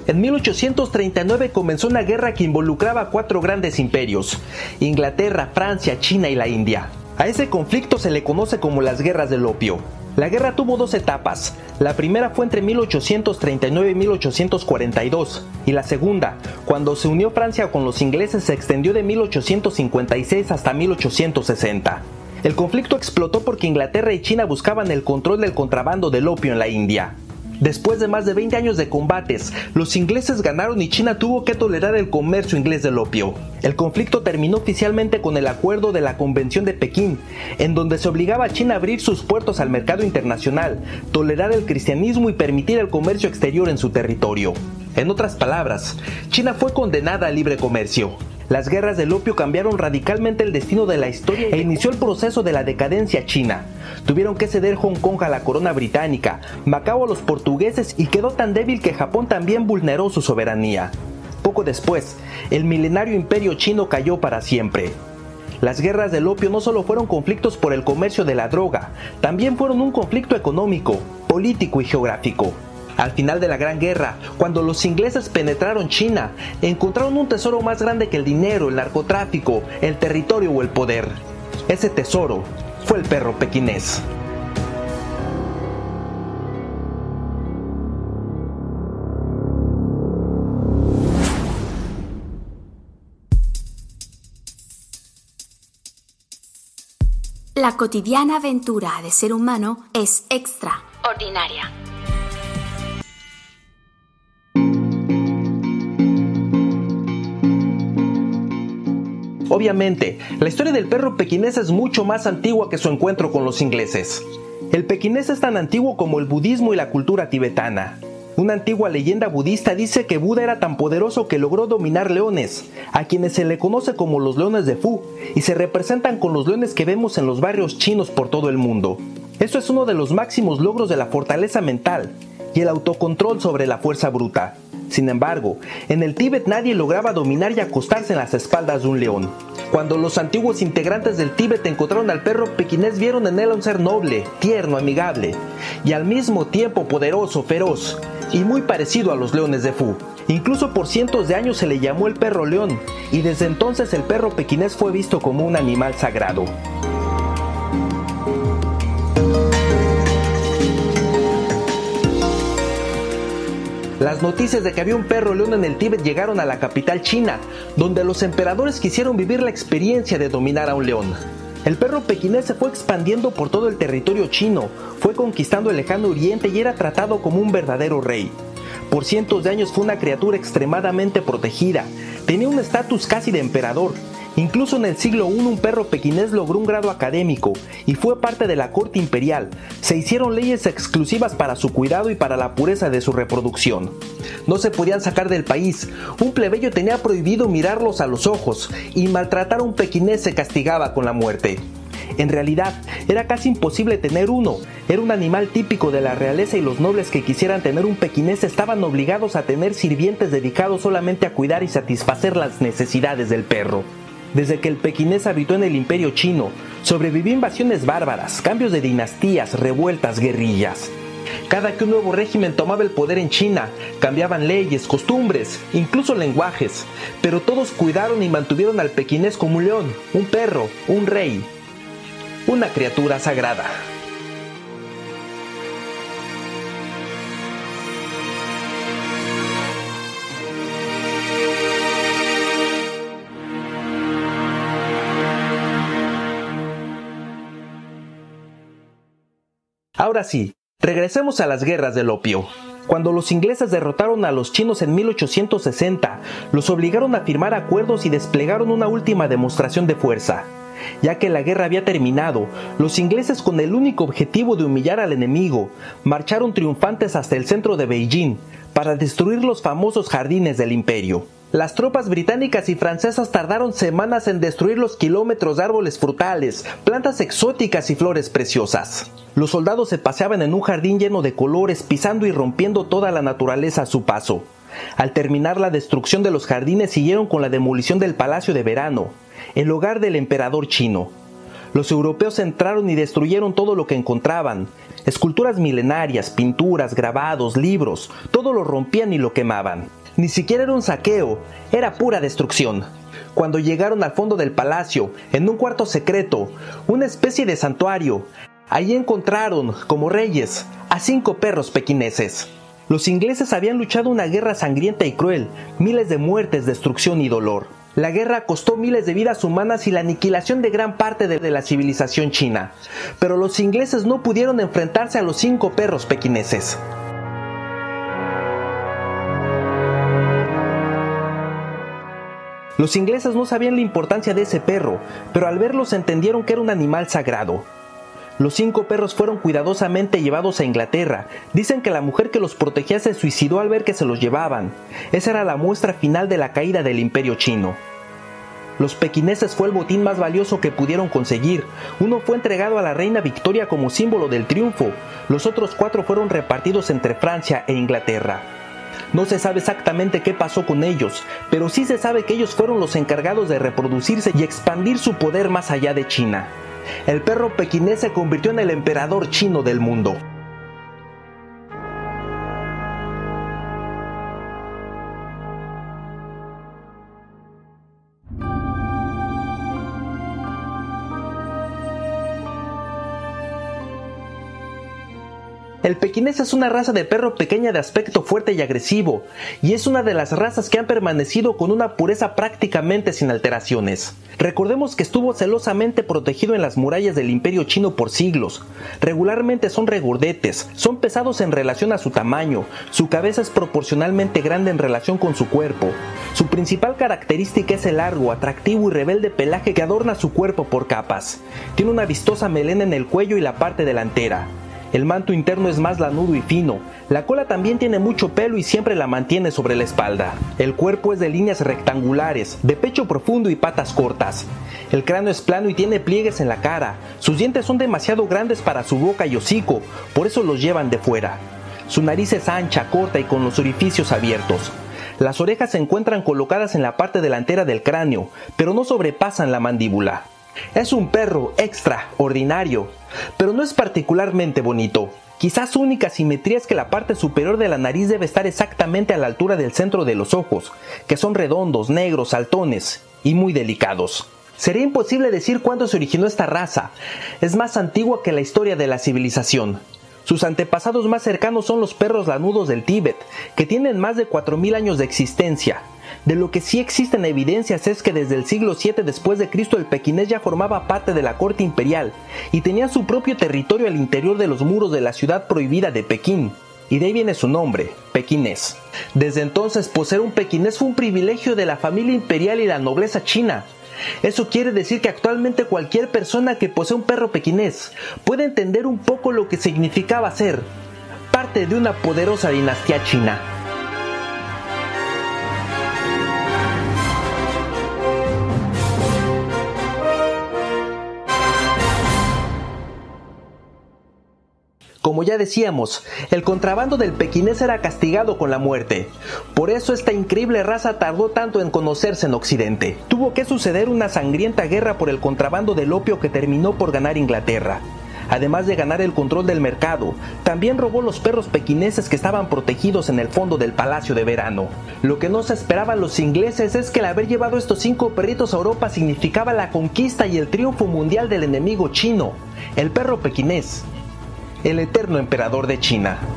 En 1839 comenzó una guerra que involucraba a 4 grandes imperios: Inglaterra, Francia, China y la India. A ese conflicto se le conoce como las guerras del opio. La guerra tuvo 2 etapas. La primera fue entre 1839 y 1842, y la segunda, cuando se unió Francia con los ingleses, se extendió de 1856 hasta 1860. El conflicto explotó porque Inglaterra y China buscaban el control del contrabando del opio en la India. Después de más de 20 años de combates, los ingleses ganaron y China tuvo que tolerar el comercio inglés del opio. El conflicto terminó oficialmente con el acuerdo de la Convención de Pekín, en donde se obligaba a China a abrir sus puertos al mercado internacional, tolerar el cristianismo y permitir el comercio exterior en su territorio. En otras palabras, China fue condenada al libre comercio. Las guerras del opio cambiaron radicalmente el destino de la historia e inició el proceso de la decadencia china. Tuvieron que ceder Hong Kong a la corona británica, Macao a los portugueses y quedó tan débil que Japón también vulneró su soberanía. Poco después, el milenario imperio chino cayó para siempre. Las guerras del opio no solo fueron conflictos por el comercio de la droga, también fueron un conflicto económico, político y geográfico. Al final de la Gran Guerra, cuando los ingleses penetraron China, encontraron un tesoro más grande que el dinero, el narcotráfico, el territorio o el poder. Ese tesoro fue el perro pequinés. La cotidiana aventura de ser humano es extraordinaria. Obviamente, la historia del perro pequinés es mucho más antigua que su encuentro con los ingleses. El pequinés es tan antiguo como el budismo y la cultura tibetana. Una antigua leyenda budista dice que Buda era tan poderoso que logró dominar leones, a quienes se le conoce como los leones de Fu, y se representan con los leones que vemos en los barrios chinos por todo el mundo. Esto es uno de los máximos logros de la fortaleza mental y el autocontrol sobre la fuerza bruta. Sin embargo, en el Tíbet nadie lograba dominar y acostarse en las espaldas de un león. Cuando los antiguos integrantes del Tíbet encontraron al perro pequinés, vieron en él a un ser noble, tierno, amigable, y al mismo tiempo poderoso, feroz, y muy parecido a los leones de Fu. Incluso por cientos de años se le llamó el perro león, y desde entonces el perro pequinés fue visto como un animal sagrado. Las noticias de que había un perro león en el Tíbet llegaron a la capital china, donde los emperadores quisieron vivir la experiencia de dominar a un león. El perro pequinés se fue expandiendo por todo el territorio chino, fue conquistando el lejano oriente y era tratado como un verdadero rey. Por cientos de años fue una criatura extremadamente protegida, tenía un estatus casi de emperador. Incluso en el siglo I un perro pequinés logró un grado académico y fue parte de la corte imperial. Se hicieron leyes exclusivas para su cuidado y para la pureza de su reproducción. No se podían sacar del país, un plebeyo tenía prohibido mirarlos a los ojos y maltratar a un pequinés se castigaba con la muerte. En realidad, era casi imposible tener uno, era un animal típico de la realeza y los nobles que quisieran tener un pequinés estaban obligados a tener sirvientes dedicados solamente a cuidar y satisfacer las necesidades del perro. Desde que el pequinés habitó en el imperio chino, sobrevivió invasiones bárbaras, cambios de dinastías, revueltas, guerrillas. Cada que un nuevo régimen tomaba el poder en China, cambiaban leyes, costumbres, incluso lenguajes, pero todos cuidaron y mantuvieron al pequinés como un león, un perro, un rey, una criatura sagrada. Ahora sí, regresemos a las guerras del opio. Cuando los ingleses derrotaron a los chinos en 1860, los obligaron a firmar acuerdos y desplegaron una última demostración de fuerza. Ya que la guerra había terminado, los ingleses, con el único objetivo de humillar al enemigo, marcharon triunfantes hasta el centro de Beijing para destruir los famosos jardines del imperio. Las tropas británicas y francesas tardaron semanas en destruir los kilómetros de árboles frutales, plantas exóticas y flores preciosas. Los soldados se paseaban en un jardín lleno de colores, pisando y rompiendo toda la naturaleza a su paso. Al terminar la destrucción de los jardines, siguieron con la demolición del Palacio de Verano, el hogar del emperador chino. Los europeos entraron y destruyeron todo lo que encontraban. Esculturas milenarias, pinturas, grabados, libros, todo lo rompían y lo quemaban. Ni siquiera era un saqueo, era pura destrucción. Cuando llegaron al fondo del palacio, en un cuarto secreto, una especie de santuario, allí encontraron, como reyes, a 5 perros pequineses. Los ingleses habían luchado una guerra sangrienta y cruel, miles de muertes, destrucción y dolor. La guerra costó miles de vidas humanas y la aniquilación de gran parte de la civilización china. Pero los ingleses no pudieron enfrentarse a los 5 perros pequineses. Los ingleses no sabían la importancia de ese perro, pero al verlos entendieron que era un animal sagrado. Los 5 perros fueron cuidadosamente llevados a Inglaterra. Dicen que la mujer que los protegía se suicidó al ver que se los llevaban. Esa era la muestra final de la caída del Imperio chino. Los pequineses fue el botín más valioso que pudieron conseguir. Uno fue entregado a la reina Victoria como símbolo del triunfo. Los otros 4 fueron repartidos entre Francia e Inglaterra. No se sabe exactamente qué pasó con ellos, pero sí se sabe que ellos fueron los encargados de reproducirse y expandir su poder más allá de China. El perro pequinés se convirtió en el emperador chino del mundo. El pequinés es una raza de perro pequeña de aspecto fuerte y agresivo, y es una de las razas que han permanecido con una pureza prácticamente sin alteraciones. Recordemos que estuvo celosamente protegido en las murallas del Imperio chino por siglos. Regularmente son regordetes, son pesados en relación a su tamaño, su cabeza es proporcionalmente grande en relación con su cuerpo. Su principal característica es el largo, atractivo y rebelde pelaje que adorna su cuerpo por capas. Tiene una vistosa melena en el cuello y la parte delantera. El manto interno es más lanudo y fino. La cola también tiene mucho pelo y siempre la mantiene sobre la espalda. El cuerpo es de líneas rectangulares, de pecho profundo y patas cortas. El cráneo es plano y tiene pliegues en la cara. Sus dientes son demasiado grandes para su boca y hocico, por eso los llevan de fuera. Su nariz es ancha, corta y con los orificios abiertos. Las orejas se encuentran colocadas en la parte delantera del cráneo, pero no sobrepasan la mandíbula. Es un perro extraordinario, pero no es particularmente bonito. Quizás su única simetría es que la parte superior de la nariz debe estar exactamente a la altura del centro de los ojos, que son redondos, negros, saltones y muy delicados. Sería imposible decir cuándo se originó esta raza. Es más antigua que la historia de la civilización. Sus antepasados más cercanos son los perros lanudos del Tíbet, que tienen más de 4000 años de existencia. De lo que sí existen evidencias es que desde el siglo VII después de Cristo el pequinés ya formaba parte de la corte imperial y tenía su propio territorio al interior de los muros de la ciudad prohibida de Pekín. Y de ahí viene su nombre, pequinés. Desde entonces poseer un pequinés fue un privilegio de la familia imperial y la nobleza china. Eso quiere decir que actualmente cualquier persona que posee un perro pequinés puede entender un poco lo que significaba ser parte de una poderosa dinastía china. Como ya decíamos, el contrabando del pequinés era castigado con la muerte. Por eso esta increíble raza tardó tanto en conocerse en Occidente. Tuvo que suceder una sangrienta guerra por el contrabando del opio que terminó por ganar Inglaterra. Además de ganar el control del mercado, también robó los perros pequineses que estaban protegidos en el fondo del Palacio de Verano. Lo que no se esperaban los ingleses es que el haber llevado estos 5 perritos a Europa significaba la conquista y el triunfo mundial del enemigo chino, el perro pequinés, el eterno emperador de China.